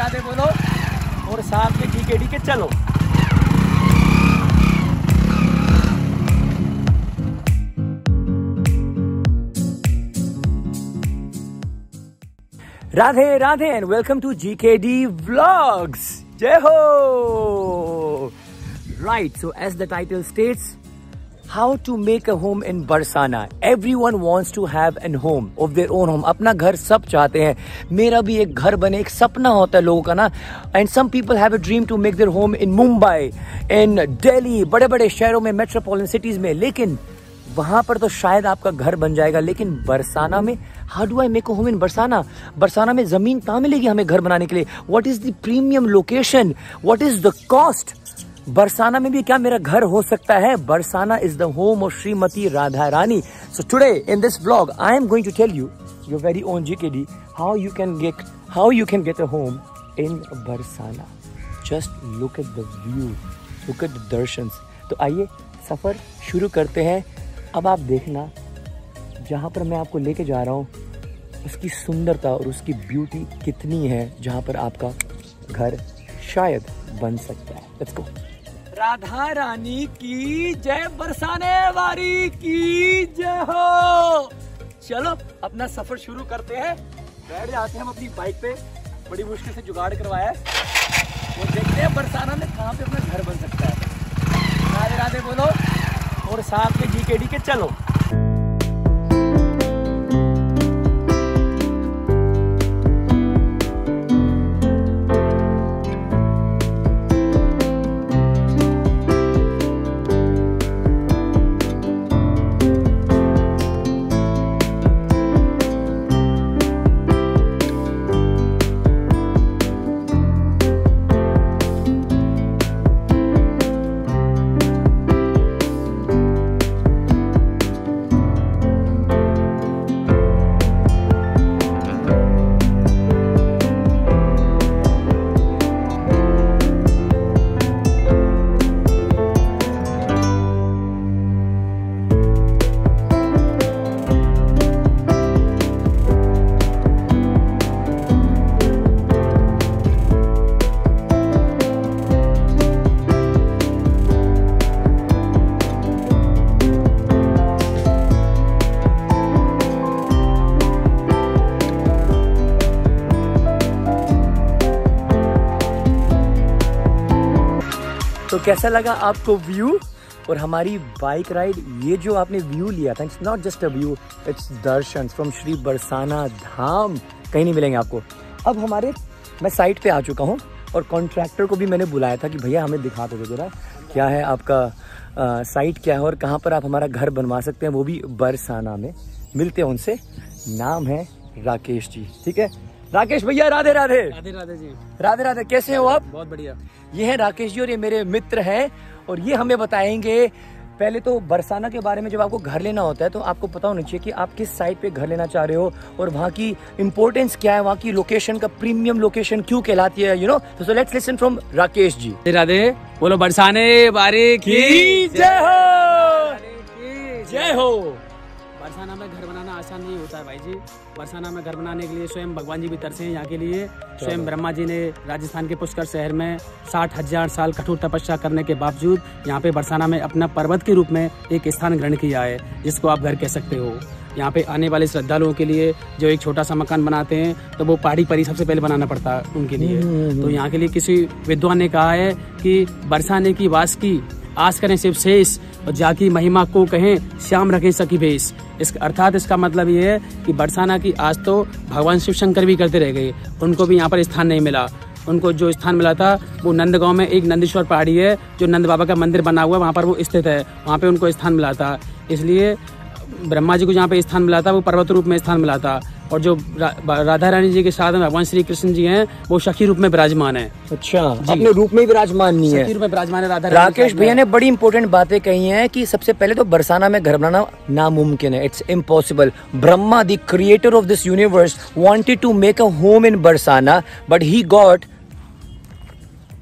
राधे बोलो और साथ में जीकेडी के चलो। Radhe Radhe and welcome to GKD vlogs. जय हो। Right, so as the title states, how to make a home in Barsana. Everyone wants to have an home of their own home. अपना घर सब चाहते हैं। मेरा भी एक घर बने, एक सपना होता है लोगों का ना। And some people have a dream to make their home in Mumbai, in Delhi, बड़े बड़े शहरों में, मेट्रोपॉलिटन सिटीज में। लेकिन वहां पर तो शायद आपका घर बन जाएगा, लेकिन बरसाना में how do I make a home in Barsana. Barsana में जमीन कहाँ मिलेगी हमें घर बनाने के लिए? What is the premium location? What is the cost? Barsana में भी क्या मेरा घर हो सकता है? Barsana is the home of Shrimati Radha Rani. So today in this vlog I am going to tell you your very own GKD how you can get a home in Barsana. Just look at the view, look at the darshans. तो आइए सफर शुरू करते हैं। अब आप देखना, जहाँ पर मैं आपको लेके जा रहा हूँ उसकी सुंदरता और उसकी ब्यूटी कितनी है, जहाँ पर आपका घर शायद बन सकता है। Let's go. राधा रानी की जय, बरसाने वाली की जय हो। चलो अपना सफर शुरू करते हैं। बैठ जाते हैं हम अपनी बाइक पे, बड़ी मुश्किल से जुगाड़ करवाया है, और देखते हैं बरसाना में कहाँ पे अपना घर बन सकता है। राधे राधे बोलो और साथ में जीकेडी के चलो। तो कैसा लगा आपको व्यू और हमारी बाइक राइड? ये जो आपने व्यू लिया था, it's not just a view, it's darshan from Shri Barsana Dham. कहीं नहीं मिलेंगे आपको। अब मैं साइट पे आ चुका हूँ और कॉन्ट्रैक्टर को भी मैंने बुलाया था कि भैया हमें दिखा दो जरा क्या है आपका साइट क्या है और कहाँ पर आप हमारा घर बनवा सकते हैं, वो भी बरसाना में। मिलते हैं उनसे। नाम है राकेश जी। ठीक है राकेश भैया, राधे राधे। राधे राधे जी। राधे राधे, कैसे हो आप? बहुत बढ़िया। ये है राकेश जी और ये मेरे मित्र हैं, और ये हमें बताएंगे पहले तो बरसाना के बारे में। जब आपको घर लेना होता है तो आपको पता होना चाहिए कि आप किस साइट पे घर लेना चाह रहे हो और वहाँ की इंपॉर्टेंस क्या है, वहाँ की लोकेशन का प्रीमियम लोकेशन क्यों कहलाती है, यू नो। तो let's listen from Rakesh ji. Radhe बोलो, बरसाने वाले की जय हो। जय हो। बरसाना में घर बनाना आसान नहीं होता है भाई जी। बरसाना में घर बनाने के लिए स्वयं भगवान जी भी तरसे हैं यहाँ के लिए। स्वयं ब्रह्मा जी ने राजस्थान के पुष्कर शहर में 60,000 साल कठोर तपस्या करने के बावजूद यहाँ पे बरसाना में अपना पर्वत के रूप में एक स्थान ग्रहण किया है, जिसको आप घर कह सकते हो। यहाँ पे आने वाले श्रद्धालुओं के लिए जो एक छोटा सा मकान बनाते हैं तो वो पहाड़ी पर ही सबसे पहले बनाना पड़ता है उनके लिए। तो यहाँ के लिए किसी विद्वान ने कहा है कि बरसाने की वास की आस करें शिव शेष, और जाकी महिमा को कहें श्याम रखें सखी भेष। अर्थात इसका मतलब ये है कि बरसाना की आज तो भगवान शिव शंकर भी करते रह गए, उनको भी यहाँ पर स्थान नहीं मिला। उनको जो स्थान मिला था वो नंदगांव में एक नंदीश्वर पहाड़ी है, जो नंद बाबा का मंदिर बना हुआ है, वहाँ पर वो स्थित है। वहाँ पे उनको स्थान मिला था। इसलिए ब्रह्मा जी को जहाँ पे स्थान मिला था वो पर्वत रूप में स्थान मिला था। और जो राधा रानी जी के साथ में भगवान श्री कृष्ण जी हैं वो सखी रूप में विराजमान है। अच्छा, अपने रूप में विराजमान नहीं है, सखी रूप में विराजमान है राधा। राकेश भैया ने बड़ी इंपॉर्टेंट बातें कही हैं कि सबसे पहले तो बरसाना में घर बनाना नामुमकिन है, it's impossible. Brahma the creator of this universe wanted to make a home in Barsana, but he got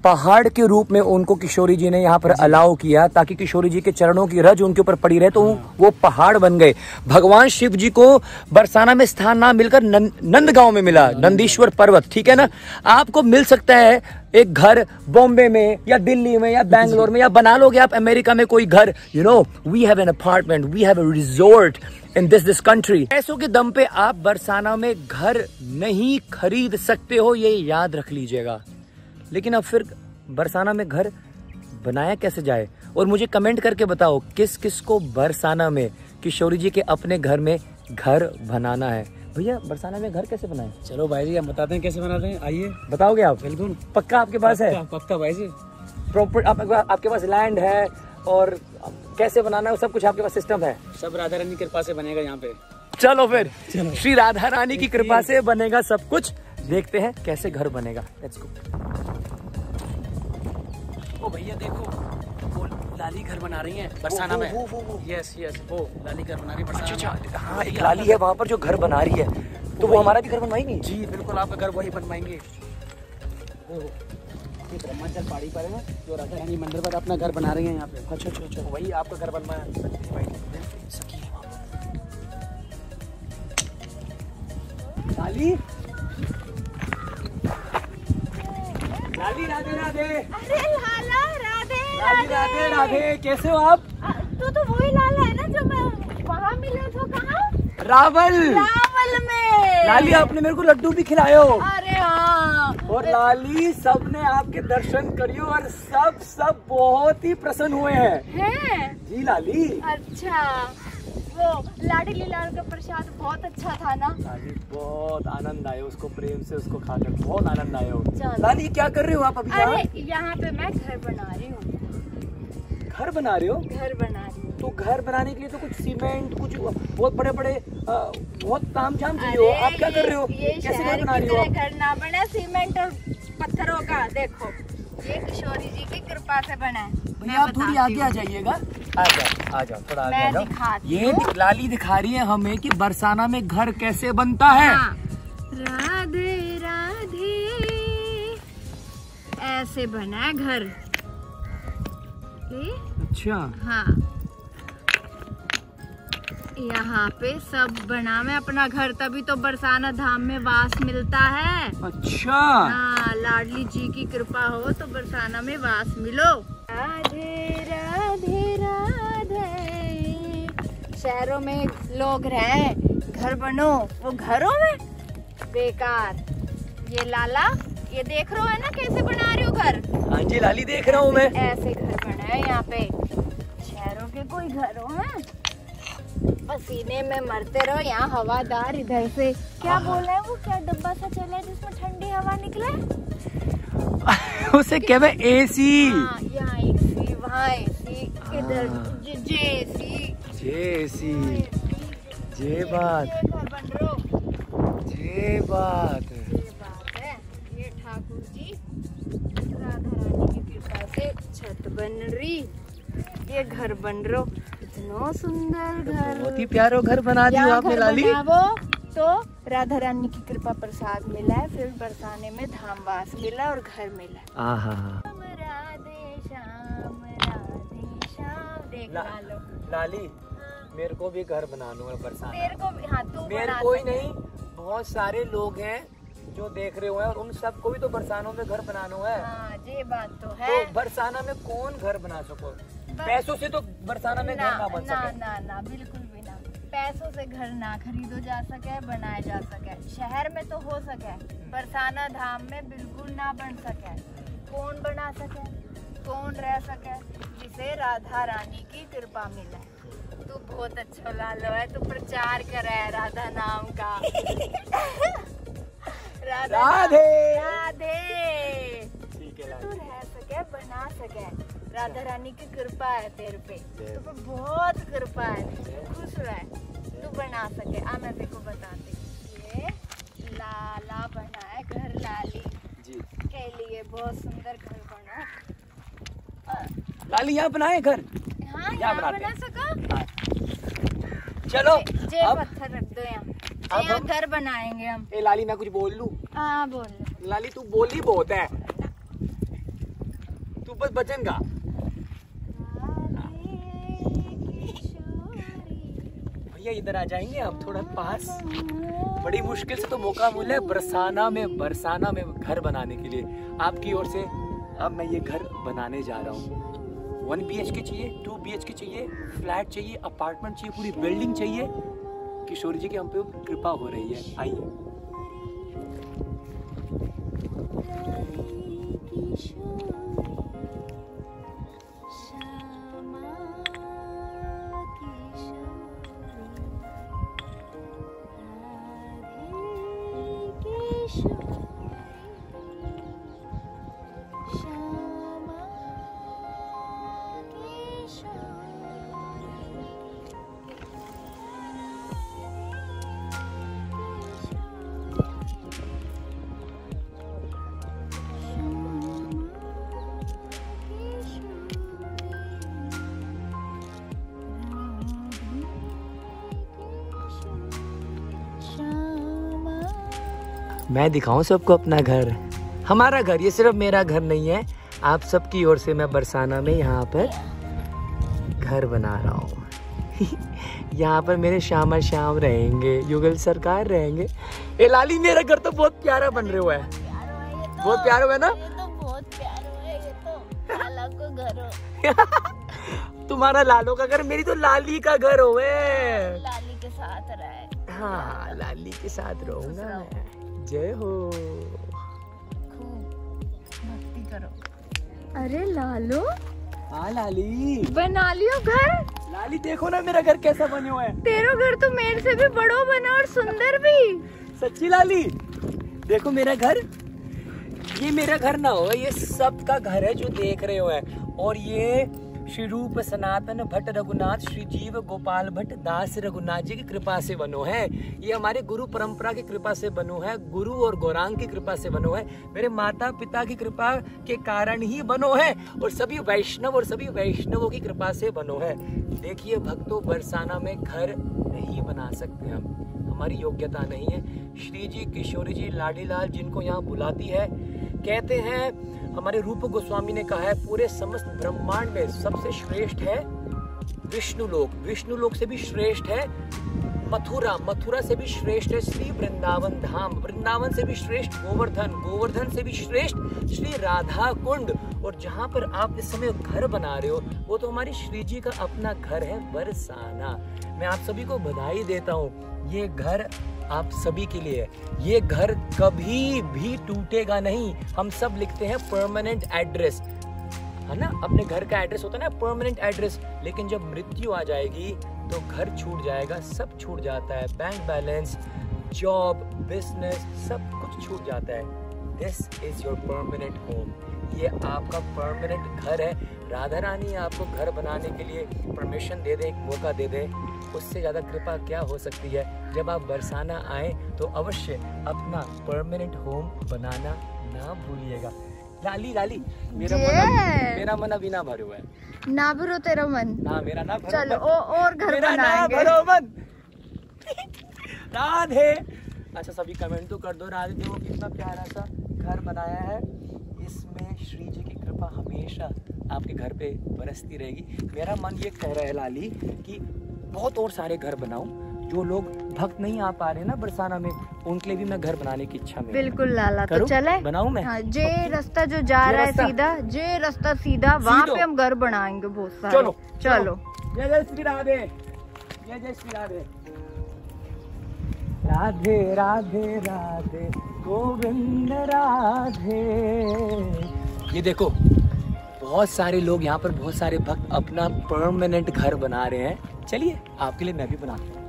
पहाड़ के रूप में उनको किशोरी जी ने यहाँ पर अलाउ किया, ताकि किशोरी जी के चरणों की रज उनके ऊपर पड़ी रहे, तो वो पहाड़ बन गए। भगवान शिव जी को बरसाना में स्थान ना मिलकर नंदगांव में मिला, नंदीश्वर पर्वत, ठीक है ना। आपको मिल सकता है एक घर बॉम्बे में या दिल्ली में या बैंगलोर में, या बना लोगे आप अमेरिका में कोई घर, you know, we have an apartment, we have a resort in this country. पैसों के दम पे आप बरसाना में घर नहीं खरीद सकते हो, ये याद रख लीजिएगा। लेकिन अब फिर बरसाना में घर बनाया कैसे जाए, और मुझे कमेंट करके बताओ किस किस को बरसाना में किशोरी जी के अपने घर में घर बनाना है। भैया बरसाना में घर कैसे बनाए? चलो भाई जी हम बताते हैं कैसे बनाते हैं, आइए। बताओगे आप? बिल्कुल। पक्का आपके पास है? पक्का भाई जी। प्रॉपर आपके पास लैंड है, और कैसे बनाना है सब कुछ आपके पास सिस्टम है? सब राधा रानी की कृपा से बनेगा यहाँ पे। चलो फिर श्री राधा रानी की कृपा से बनेगा सब कुछ। देखते हैं कैसे घर बनेगा। Let's go. ओ भैया देखो, वो लाली घर बना रही है बरसाना में। यस यस, वो लाली घर बना रही है बरसाना। अच्छा, हाँ एक लाली है वहाँ पर जो घर बना रही है, तो वो हमारा भी घर बनवाएंगी? जी बिल्कुल, आपका घर वही बनवाएंगे। ब्रह्माचल पहाड़ी पर है ना, जो राधा रानी मंदिर पर अपना घर बना रही है यहाँ पे। अच्छा अच्छा अच्छा, वही आपका घर बनवाया। लाली, लाली राधे राधे। अरे लाला राधे राधे राधे राधे, कैसे हो आप? तो वही लाला है ना जो मैं वहाँ मिले थे। कहाँ? रावल। रावल में। लाली आपने मेरे को लड्डू भी खिलाए हो। अरे हाँ। और लाली सबने आपके दर्शन करियो, और सब बहुत ही प्रसन्न हुए हैं। जी लाली। अच्छा, वो लाडली लाल का प्रसाद बहुत अच्छा था ना? लाली बहुत आनंद आया उसको, प्रेम से उसको खाकर बहुत आनंद आया हो। चलो। लाली क्या कर रहे हो आप अभी? अरे यहाँ पे मैं घर बना रही हूँ। घर बना रहे हो? घर बना रही हूँ। तो घर बनाने के लिए तो कुछ सीमेंट, कुछ बहुत बड़े बड़े बहुत तामझाम चाहिए हो। आप क्या कर रहे हो? ये कैसे शहर घर बना की रही हो? तरह घर ना बना सीमेंट और पत्थरों का। देखो ये किशोरी जी की कृपा से बना है। भैया आप थोड़ी आगे आ जाइएगा। आ जाओ थोड़ा आगे आ जाओ। दिखाती ये लाली दिखा रही है हमें कि बरसाना में घर कैसे बनता है। हाँ। राधे राधे, ऐसे बना है घर। अच्छा। हाँ, यहाँ पे सब बना में अपना घर, तभी तो बरसाना धाम में वास मिलता है। अच्छा। हाँ, लाडली जी की कृपा हो तो बरसाना में वास मिलो। राधे राधे राधे। शहरों में लोग रहे, घर बनो, वो घरों में बेकार। ये लाला, ये देख रहे हो है ना कैसे बना रही हो घर? हाँ जी लाली, देख रहा हूँ मैं। ऐसे घर बना है यहाँ पे। शहरों के कोई घरों में पसीने में मरते रहो, यहाँ हवादार। इधर से क्या बोल रहे हैं वो, क्या डब्बा सा चला है जिसमें ठंडी हवा निकले? उसे क्या है? एसी। हाँ, यहाँ एसी, वहाँ एसी, इधर जेसी। जेसी। जे बात। ये घर बन रहो। जे बात। ये बात है। ये ठाकुर जी राधा रानी की कृपा से छत बन रही, ये घर बन रहो। इतना सुंदर घर, बहुत ही प्यारा घर बना दिया आपने लाली। तो राधा रानी की कृपा प्रसाद मिला है, फिर बरसाने में धामवास मिला और घर मिला। राधे श्याम राधे श्याम। देख लो लाली, मेरे को भी घर बनाना है बरसाना। तेरे को भी? हाँ, तू मेरे को ही नहीं, बहुत सारे लोग हैं जो देख रहे हुए हैं, और उन सबको भी तो बरसानों में घर बनाना है। हाँ, ये बात तो है। तो बरसाना में कौन घर बना सको? पैसों से तो बरसाना में घर ना बन सके। ना बिल्कुल भी ना। पैसों से घर ना खरीदो जा सके, बनाया जा सके। शहर में तो हो सके, बरसाना धाम में बिल्कुल ना बन सके। कौन बना सके, कौन रह सके? जिसे राधा रानी की कृपा मिले। तू बहुत अच्छा लालो है, तू प्रचार करे राधा नाम का। राधे राधे। ठीक है तू रह सके, बना सके, राधा रानी की कृपा है तेरे पे, तो बहुत कृपा है। खुश रह, तू बना सके। आ मैं तेरे को बताती, ये लाला बना है घर, लाली जी के लिए बहुत सुंदर घर बना। लाली यहाँ बनाए घर? हाँ, यहाँ बना सका। चलो जे अब पत्थर रख दो यहाँ, यहाँ घर बनाएंगे हम। ए लाली, मैं कुछ बोल लूं? हाँ बोल। लाली तू बोली बहुत है। तू बस भजन गा। भैया इधर आ जाएंगे आप थोड़ा पास। बड़ी मुश्किल से तो मौका मिला है बरसाना में घर बनाने के लिए आपकी ओर से। अब मैं ये घर बनाने जा रहा हूँ। 1 BHK चाहिए, 2 BHK चाहिए, फ्लैट चाहिए, अपार्टमेंट चाहिए, पूरी बिल्डिंग चाहिए। किशोर जी की हम पे कृपा हो रही है। आइए। मैं दिखाऊं सबको अपना घर, हमारा घर। ये सिर्फ मेरा घर नहीं है, आप सबकी ओर से मैं बरसाना में यहाँ पर घर बना रहा हूँ। यहाँ पर मेरे श्याम रहेंगे, युगल सरकार रहेंगे। ए लाली, मेरा घर तो बहुत प्यारा बन रहा हुआ है। बहुत प्यारा हुआ है ना? ये तो बहुत प्यारा है। ये तो लाला को घर हो। तुम्हारा लालो का घर, मेरी तो लाली का घर हो। लाली के साथ रहे। हाँ, लाली के साथ रहूंगा मैं। जय हो। खूब भक्ति करो। अरे लालो, हाँ लाली, बना लियो घर। लाली देखो ना मेरा घर कैसा बने हुआ है। तेरा घर तो मेरे से भी बड़ो बना और सुंदर भी। सच्ची लाली, देखो मेरा घर। ये मेरा घर ना हो, ये सबका घर है जो देख रहे हो है। और ये श्री रूप सनातन भट्ट रघुनाथ श्री जीव गोपाल भट्ट दास रघुनाथ जी की कृपा से बनो है। ये हमारे गुरु परंपरा की कृपा से बनो है, गुरु और गौरांग की कृपा से बनो है, मेरे माता पिता की कृपा के कारण ही बनो है, और सभी वैष्णव और सभी वैष्णवों की कृपा से बनो है। देखिए भक्तों, बरसाना में घर नहीं बना सकते हम, हमारी योग्यता नहीं है। श्री जी किशोरी जी लाडीलाल जिनको यहाँ बुलाती है, कहते हैं हमारे रूप गोस्वामी ने कहा है पूरे समस्त ब्रह्मांड में सबसे श्रेष्ठ है विष्णु लोक, विष्णु लोक से भी श्रेष्ठ है मथुरा, मथुरा से भी श्रेष्ठ है श्री वृंदावन धाम, वृंदावन से भी श्रेष्ठ गोवर्धन, गोवर्धन से भी श्रेष्ठ श्री राधा कुंड। और जहाँ पर आप इस समय घर बना रहे हो वो तो हमारी श्री जी का अपना घर है बरसाना। मैं आप सभी को बधाई देता हूँ, ये घर आप सभी के लिए है। ये घर कभी भी टूटेगा नहीं। हम सब लिखते हैं परमानेंट एड्रेस, है ना, अपने घर का एड्रेस होता है ना परमानेंट एड्रेस, लेकिन जब मृत्यु आ जाएगी तो घर छूट जाएगा, सब छूट जाता है, बैंक बैलेंस, जॉब, बिजनेस, सब कुछ छूट जाता है। This is your permanent home, ये आपका परमानेंट घर है। राधा रानी आपको घर बनाने के लिए परमिशन दे दे, एक मौका दे दे, उससे ज़्यादा कृपा क्या हो सकती है। जब आप बरसाना आए तो अवश्य अपना परमानेंट होम बनाना ना भूलिएगा। लाली लाली, मेरा मन अभी ना भरो है। ना भरो तेरा मन? ना मेरा ना भरो। चलो और घर मेरा बनाएंगे। ना भरो मन। राधे। अच्छा सभी कमेंट तो कर दो। राधे देखो कितना प्यारा सा घर बनाया है, इसमें श्री जी की कृपा हमेशा आपके घर पे बरसती रहेगी। मेरा मन ये कह रहा है लाली कि बहुत और सारे घर बनाऊं, जो लोग भक्त नहीं आ पा रहे ना बरसाना में, उनके लिए भी मैं घर बनाने की इच्छा में। बिल्कुल लाला, तो चले बनाऊं मैं? हाँ, जे रास्ता जो जा रहा है सीधा, जे रास्ता सीधा, वहाँ पे हम घर बनाएंगे बहुत सारे। चलो चलो। जय जय श्री राधे, जय जय श्री राधे। राधे राधे राधे गोविंद राधे। ये देखो बहुत सारे लोग यहाँ पर, बहुत सारे भक्त अपना परमानेंट घर बना रहे हैं। चलिए आपके लिए मैं भी बनाता हूँ।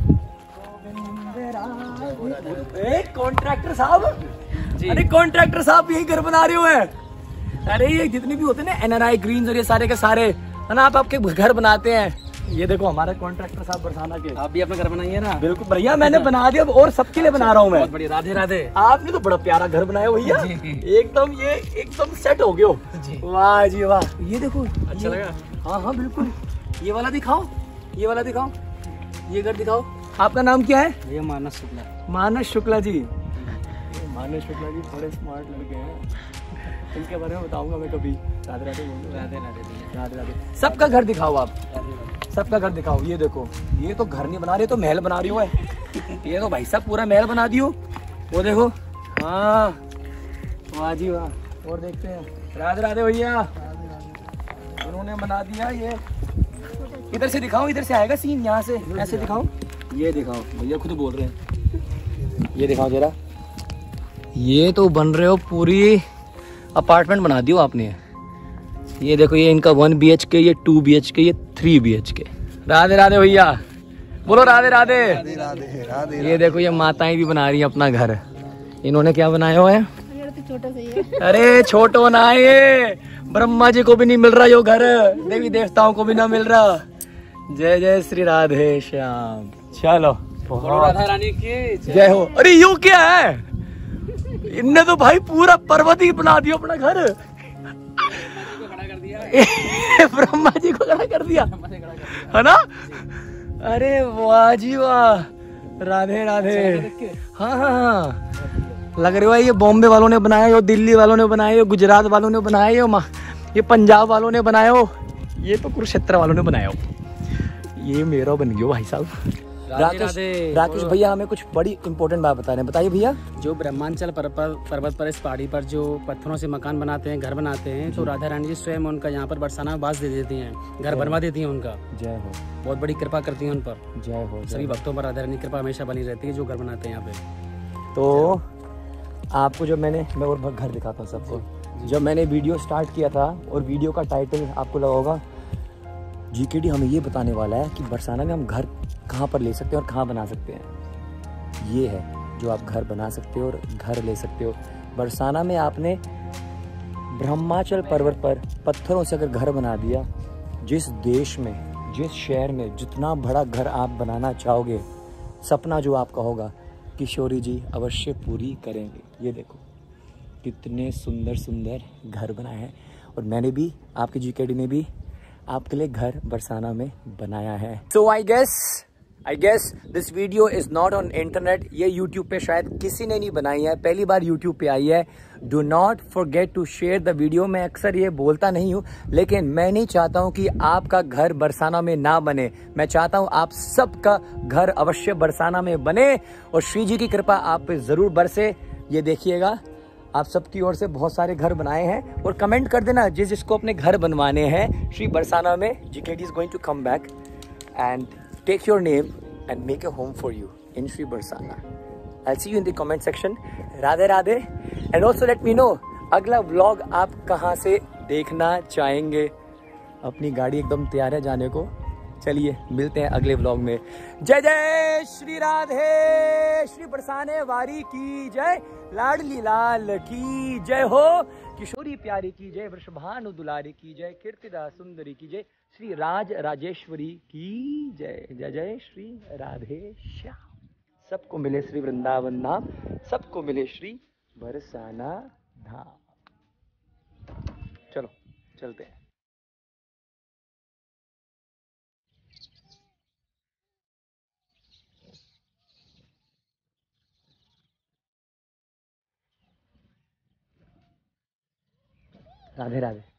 कॉन्ट्रैक्टर साहब, अरे कॉन्ट्रैक्टर साहब यही घर बना रहे हो हैं? अरे ये जितने भी होते हैं ना NRI ग्रीन्स और ये सारे के सारे है ना, आप आपके घर बनाते हैं। ये देखो हमारा कॉन्ट्रैक्टर साहब बरसाना के। आप भी अपना घर बनाइए ना। बिल्कुल भैया, मैंने बना दिया और सबके लिए बना रहा हूँ मैं। बहुत बढ़िया। राधे राधे। आपने तो बड़ा प्यारा घर बनाया भैया, एकदम ये एकदम सेट हो गया। वाह जी वाह। ये देखो अच्छा लगा? हाँ हाँ बिल्कुल। ये वाला दिखाओ, ये वाला दिखाओ, ये घर दिखाओ। आपका नाम क्या है? ये मानस शुक्ला। मानस शुक्ला जी। मानस शुक्ला जी बड़े स्मार्ट लड़के हैं, इनके बारे में बताऊंगा मैं कभी। राधे राधे बोलो। राधे राधे। राधे राधे। सबका घर दिखाओ आप, सबका घर दिखाओ। ये देखो, ये तो घर नहीं बना रहे, तो महल बना रही हो है। ये तो भाई साहब पूरा महल बना दियो। वो देखो, हाँ वाह जी वाह। और देखते हैं, राधे राधे भैया, उन्होंने बना दिया ये। इधर से दिखाओ, इधर से आएगा सीन, यहाँ से ऐसे दिखाओ। ये दिखाओ, भैया खुद बोल रहे हैं। ये दिखाओ जरा, ये तो बन रहे हो, पूरी अपार्टमेंट बना दियो आपने। ये देखो, ये इनका 1 BHK, ये 2 BHK, ये 3 BHK। राधे राधे भैया, बोलो राधे राधे। राधे राधे राधे। ये देखो, ये माताएं भी बना रही हैं अपना घर। इन्होंने क्या बनाया हुआ है? छोटा सा ही है। अरे छोटो ना, ये ब्रह्मा जी को भी नहीं मिल रहा यो घर, देवी देवताओं को भी ना मिल रहा। जय जय श्री राधे श्याम। चलो, राधा रानी की जय हो। अरे यू क्या है? इनने तो भाई पूरा पर्वत ही बना दिया अपना घर। खड़ा कर दिया, ब्रह्मा जी को खड़ा कर दिया, है ना? अरे वाह जी वाह, राधे राधे। हाँ हाँ हाँ, लग रहा है ये बॉम्बे वालों ने बनाया, यो दिल्ली वालों ने बनाया, यो गुजरात वालों ने बनाया, ये पंजाब वालों ने बनाया हो, ये तो कुरुक्षेत्र वालों ने बनाया हो। ये मेरा बन गया भाई साहब। राकेश भैया हमें कुछ बड़ी इंपॉर्टेंट बात बता रहे हैं, बताइए भैया। जो ब्रह्मांचल पर्वत पर, इस पहाड़ी पर जो पत्थरों से मकान बनाते हैं, घर बनाते हैं, तो राधा रानी जी स्वयं उनका यहाँ पर बरसाना में बास दे देती हैं, घर बनवा देती हैं उनका। जय हो। बहुत बड़ी कृपा करती हैं उन पर। जय हो। सभी भक्तों पर राधा रानी की कृपा हमेशा बनी रहती है, जो घर बनाते हैं यहाँ पे। तो आपको जब मैं और घर दिखाता हूँ सबको, जब मैंने वीडियो स्टार्ट किया था, और वीडियो का टाइटल आपको लगा होगा, GKD हमें ये बताने वाला है कि बरसाना में हम घर कहाँ पर ले सकते हैं और कहाँ बना सकते हैं। ये है जो आप घर बना सकते हो और घर ले सकते हो। बरसाना में आपने ब्रह्माचल पर्वत पर पत्थरों से अगर घर बना दिया, जिस देश में, जिस शहर में जितना बड़ा घर आप बनाना चाहोगे, सपना जो आपका होगा, किशोरी जी अवश्य पूरी करेंगे। ये देखो कितने सुंदर सुंदर घर बनाए हैं, और मैंने भी, आपके GKD ने भी आपके लिए घर बरसाना में बनाया है। So I guess this video is not on internet। ये YouTube पे शायद किसी ने नहीं बनाई है, पहली बार YouTube पे आई है। Do not forget to share the video। मैं अक्सर ये बोलता नहीं हूँ, लेकिन मैं नहीं चाहता हूँ कि आपका घर बरसाना में ना बने। मैं चाहता हूँ आप सबका घर अवश्य बरसाना में बने, और श्री जी की कृपा आप पे जरूर बरसे। ये देखिएगा, आप सबकी ओर से बहुत सारे घर बनाए हैं, और कमेंट कर देना जिसको अपने घर बनवाने हैं श्री बरसाना में। GKD is going to come back and take your name and make a home for you in Sri Barsana। I'll see you in the comment section। Radhe Radhe. And also let me know अगला vlog आप कहाँ से देखना चाहेंगे। अपनी गाड़ी एकदम तैयार है जाने को। चलिए मिलते हैं अगले व्लॉग में। जय जय श्री राधे। श्री बरसाने वारी की जय, लाडली लाल की जय हो, किशोरी प्यारी की जय, वृषभानु दुलारी की जय, कीर्तिदा सुंदरी की जय, श्री राज राजेश्वरी की जय। जय जय श्री राधे श्याम। सबको मिले श्री वृंदावन धाम, सबको मिले श्री बरसाना धाम। चलो चलते हैं। राधे राधे।